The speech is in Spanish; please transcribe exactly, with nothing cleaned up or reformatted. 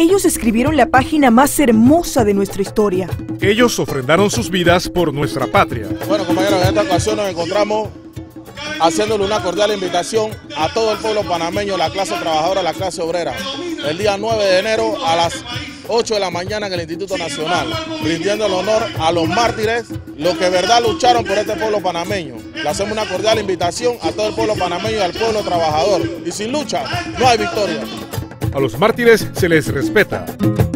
Ellos escribieron la página más hermosa de nuestra historia. Ellos ofrendaron sus vidas por nuestra patria. Bueno, compañeros, en esta ocasión nos encontramos haciéndole una cordial invitación a todo el pueblo panameño, la clase trabajadora, la clase obrera, el día nueve de enero a las ocho de la mañana en el Instituto Nacional, rindiendo el honor a los mártires, los que de verdad lucharon por este pueblo panameño. Le hacemos una cordial invitación a todo el pueblo panameño y al pueblo trabajador. Y sin lucha no hay victoria. A los mártires se les respeta.